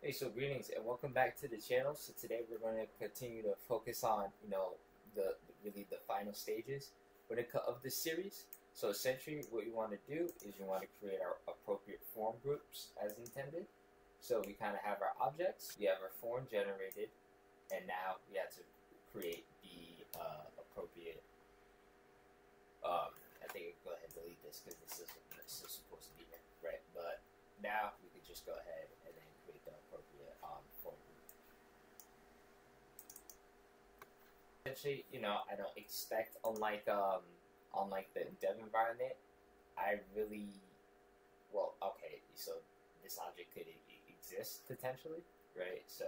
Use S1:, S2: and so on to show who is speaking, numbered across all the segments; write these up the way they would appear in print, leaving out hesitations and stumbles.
S1: Hey, so greetings and welcome back to the channel. So today we're going to continue to focus on, the really the final stages of this series. So essentially what you want to do is you want to create our appropriate form groups as intended. So we kind of have our objects, we have our form generated, and now we have to create the appropriate, I think I'll go ahead and delete this because this is supposed to be here, right? But now we can just go ahead and then create the appropriate form group. Essentially, I don't expect, unlike the dev environment, I really, well, okay, so this object could exist potentially, right? So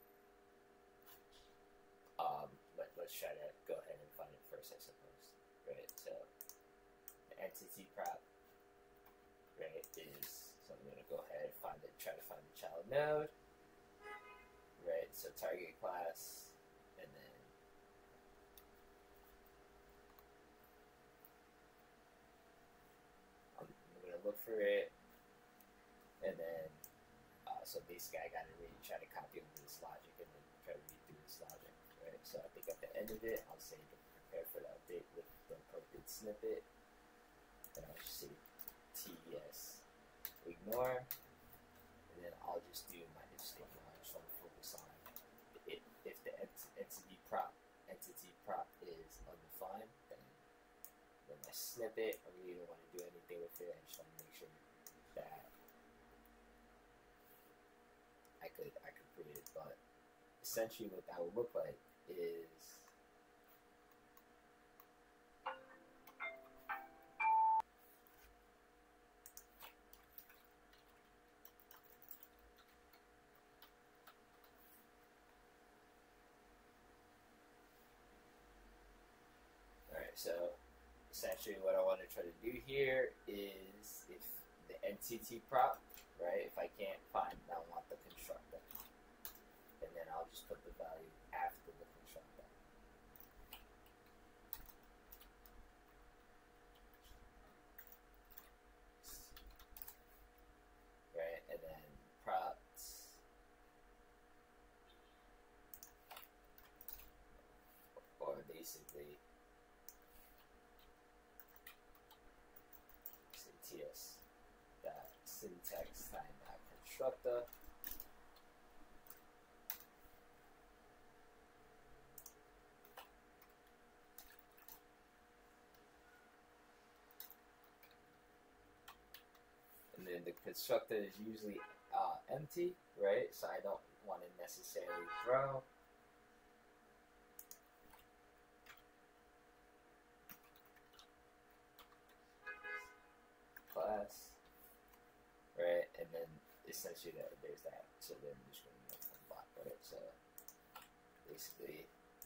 S1: let's try to go ahead and find it first, I suppose, right? So the entity prop, right, is, so I'm going to go ahead and try to find the child node, right? So target class, and then I'm going to look for it, and then so basically I got to really try to copy over this logic and then try to read through this logic, right? So I think at the end of it, I'll say to prepare for the update with the appropriate snippet, and I'll just say TS ignore, and then I'll just do my if statement. I just want to focus on it. If the entity prop is undefined, then my snippet, I really don't want to do anything with it. I just want to make sure that I could create it. But essentially what that would look like is so essentially what I want to try to do here is if the entity prop, right, if I can't find, I want the constructor, and then I'll just put the value after the constructor. Right, and then props, or basically TS dot syntax time dot constructor, and then the constructor is usually empty, right? So I don't want to necessarily throw. Class, right, and then essentially there's that. So then I'm just going to make some block, right? So basically,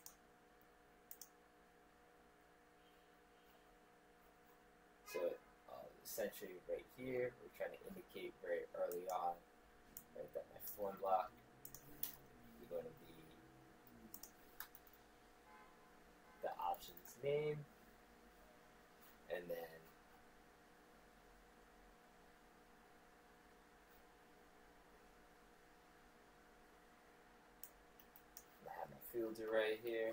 S1: essentially right here, we're trying to indicate very early on, right, that my form block is going to be the option's name, and then I have my fields right here.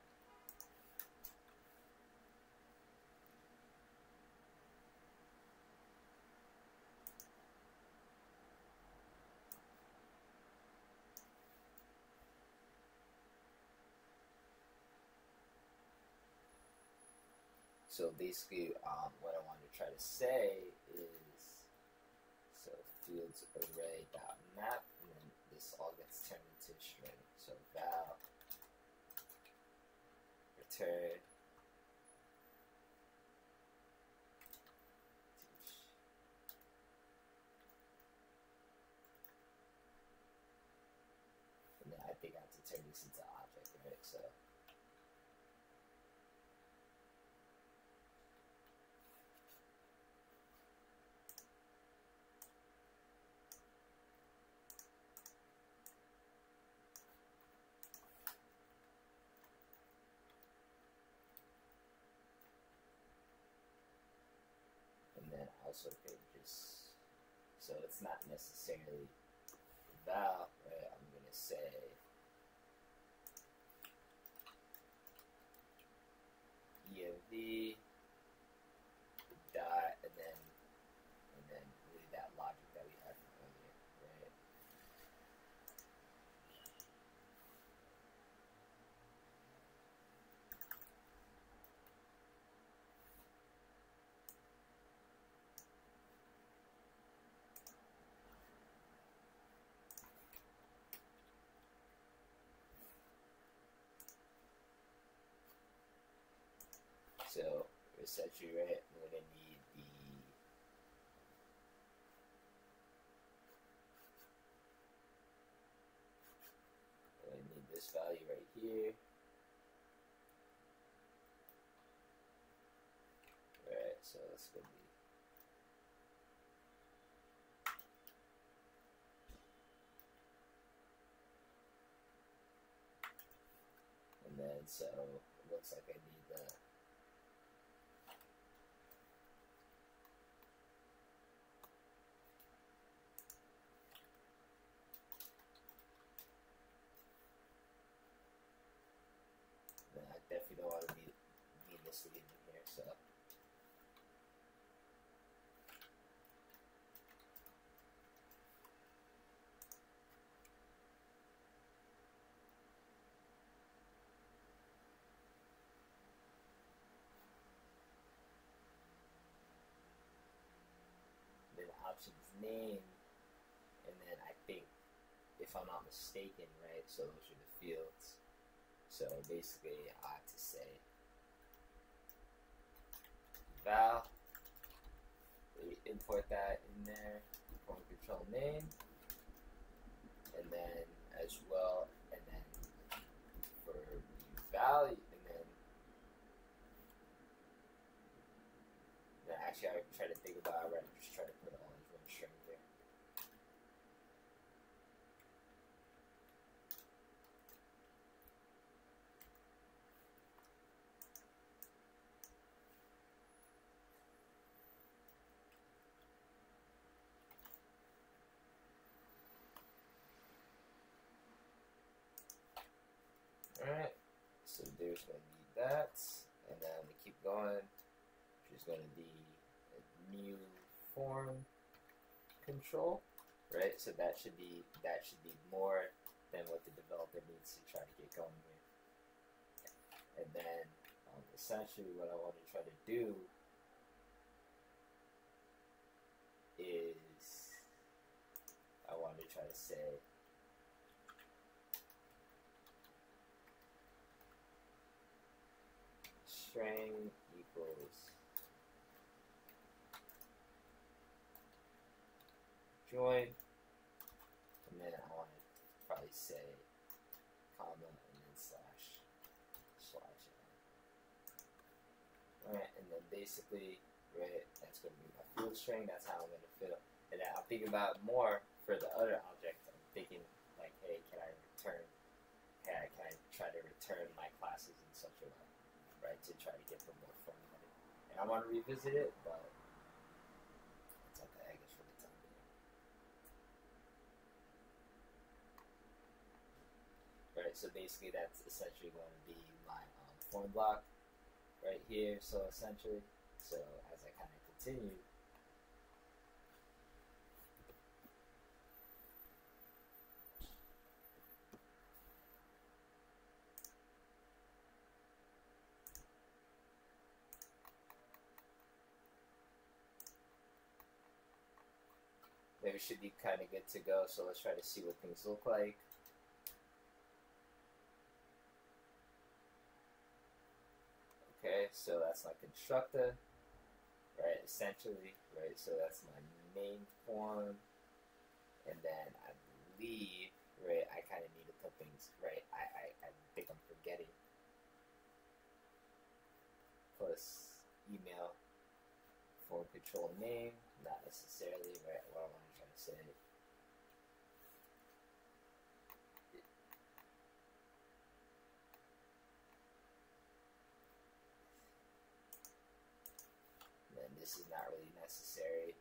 S1: So basically, what I want to try to say is, so fields array dot map, and then this all gets turned into a string. So val return teach, and then I think I have to turn this into object, right? So also could just, so it's not necessarily val, the dot, and then really that logic that we had from earlier, right? So essentially, right, we're gonna need this value right here, right? So it's gonna be and then so it looks like I need the I definitely don't want to be misleading here, so then options name, and then I think, if I'm not mistaken, right, so those are the fields. So basically I have to say val, we import that in there, form control name, and then as well, and then for the value, and then actually I try to think about it, right, just try to put all these one string there. Alright, so there's going to be that, and then we keep going, which is going to be a new form control, right? So that should be more than what the developer needs to try to get going here. And then essentially what I want to try to do is I want to try to say string equals join, and then I want to probably say comma and then slash. Alright, and then basically, right, that's going to be my field string, that's how I'm going to fill. And then I'm thinking about more for the other object. I'm thinking like, hey, can I try to return my classes in such a way, right, to try to get them more formatted. And I want to revisit it, but it's okay, I guess, for the time being. Right, so basically that's essentially going to be my form block right here. So essentially, so as I kind of continue, then we should be kind of good to go. So let's try to see what things look like. Okay, so that's my constructor, right, essentially, right, so that's my main form, and then I believe, right, I kind of need to put things, right, I think I'm forgetting, plus email, form control name, not necessarily, right, what I want to try to say. Then this is not really necessary.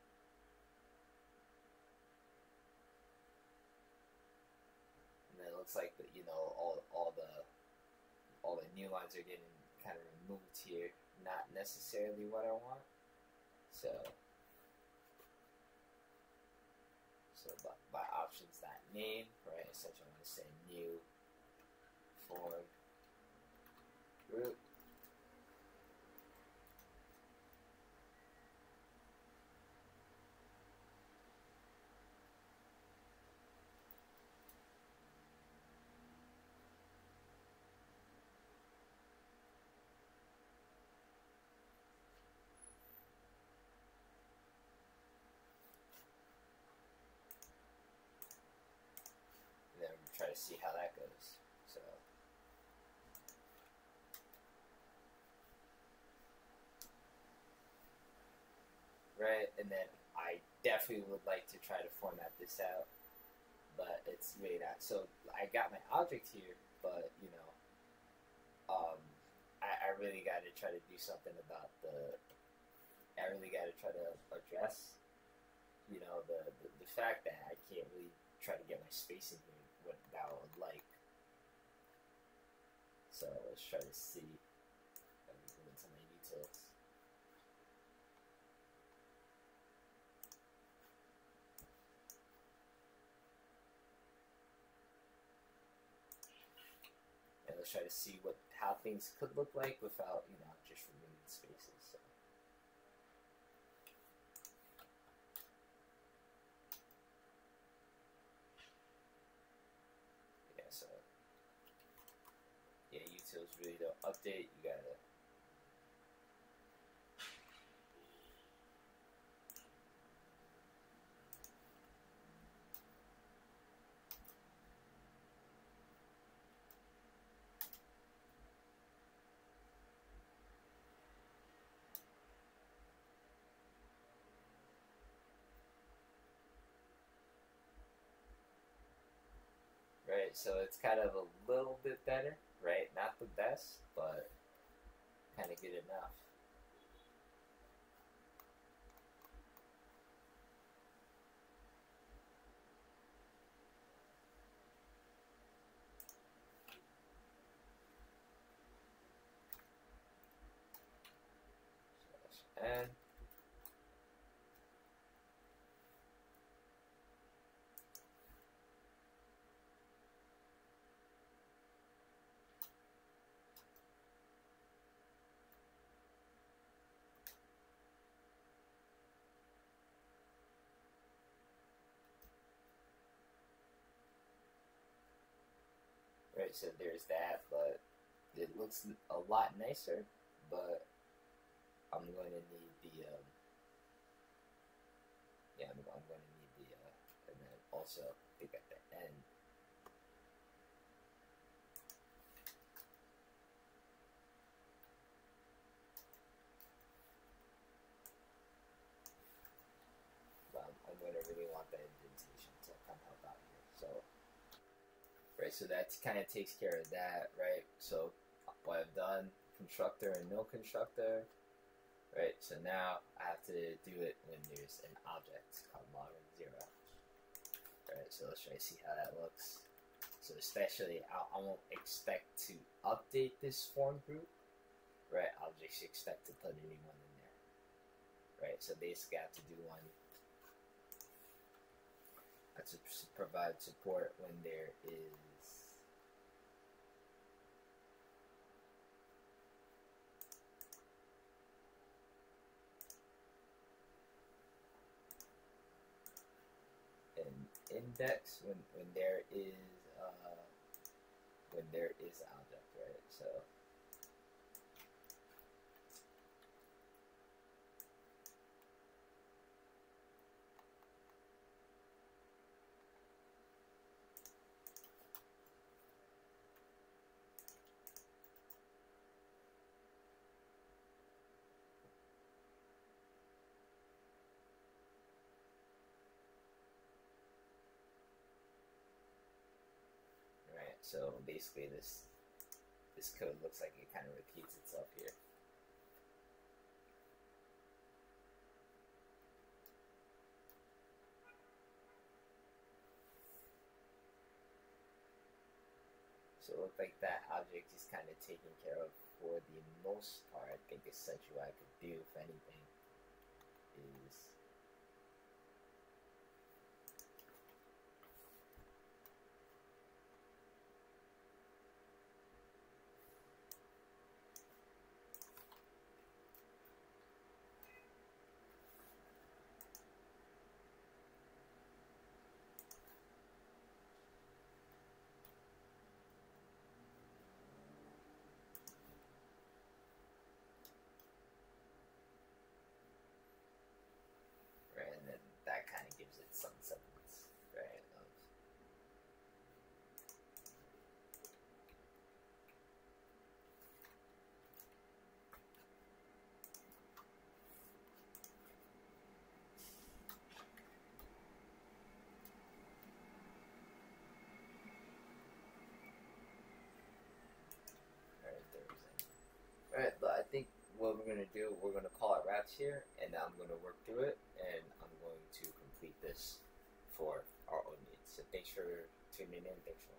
S1: And then it looks like that, you know, all the new lines are getting kind of removed here, not necessarily what I want. So by options.name, right? Essentially, I'm going to say new form group. And then we'll try to see how that goes. So right, and then I definitely would like to try to format this out, but it's really not. So I got my object here, but you know, I really got to try to do something about I really got to try to address, you know, the fact that I can't really try to get my spacing here what that I would like. So let's try to see. Let me go into my utils. And let's try to see how things could look like without, you know, just removing spaces. So. Yeah, so yeah, utils really don't update. You gotta right. So it's kind of a little bit better, right? Not the best, but kind of good enough. And right, so there's that, but it looks a lot nicer, but I'm going to need the, yeah, I'm going to need the, and then also, I think at the end, I'm going to really want that indentation to come help out here, so, right, so that kind of takes care of that, right, so what I've done, constructor and no constructor, right, so now I have to do it when there's an object called log0. Right, so let's try to see how that looks. So especially, I won't expect to update this form group, right? I'll just expect to put a new one in there, right? So basically, I have to do one. I have to provide support when there is an index when there is object, right? So right, so basically this code looks like it kind of repeats itself here. So it looks like that object is kind of taken care of for the most part, I think essentially what I could do, if anything, is right, and then that kind of gives it some semblance, right, of Alright, but I think what we're gonna do, we're gonna call it wraps here, and I'm gonna work through it, and I'm going to complete this for our own needs. So thanks for tuning in. Thanks for